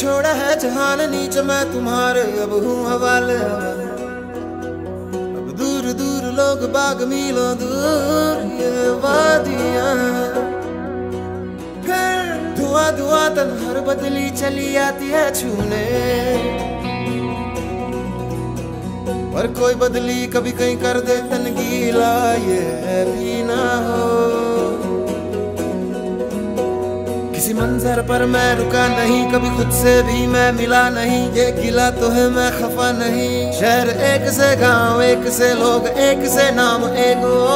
छोड़ा है जहान नीच मैं तुम्हारे अब हूँ हवाले। अब दूर दूर लोग बाग मीलों दूर ये वादियाँ, फिर धुआं धुआं तन हर बदली चली आती है छूने। पर कोई बदली कभी कहीं कर दे तन गीला ये भी ना हो। किसी मंजर पर मैं रुका नहीं, कभी खुद से भी मैं मिला नहीं। ये गिला तो है मैं खफा नहीं। शहर एक से गांव एक से लोग एक से नाम एक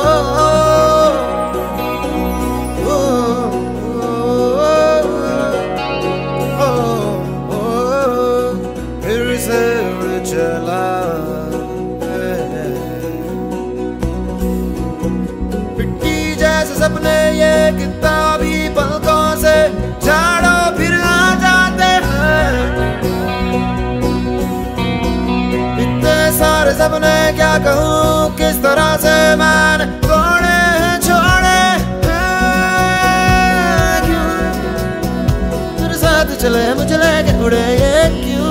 फिर से उड़ चला पिट्टी जैसे सपने ये किताबी पलकों से झाड़ो फिर आ जाते हैं। इतने सारे सपने क्या कहूँ किस तरह से मैंने तोड़े हैं छोड़े हैं क्यों तेरे साथ चले मुझे लेके उड़े ये क्यों।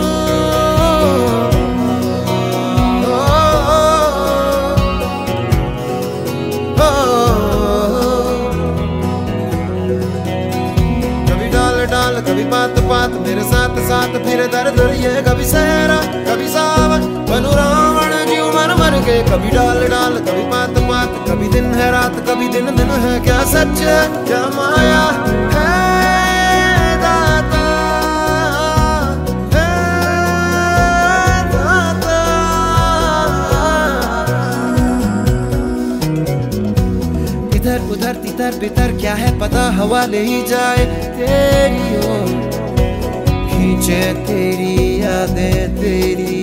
कभी बात बात मेरे साथ साथ फिर दर दर ये कभी सहरा कभी सावन बनू रावण जीव मर मर के। कभी डाल डाल कभी बात बात कभी दिन है रात कभी दिन दिन है। क्या सच है क्या माया है दाता है दाता। इधर उधर तितर बितर क्या है पता हवा ले ही जाए तेरी ओर, खींचे तेरी यादें तेरी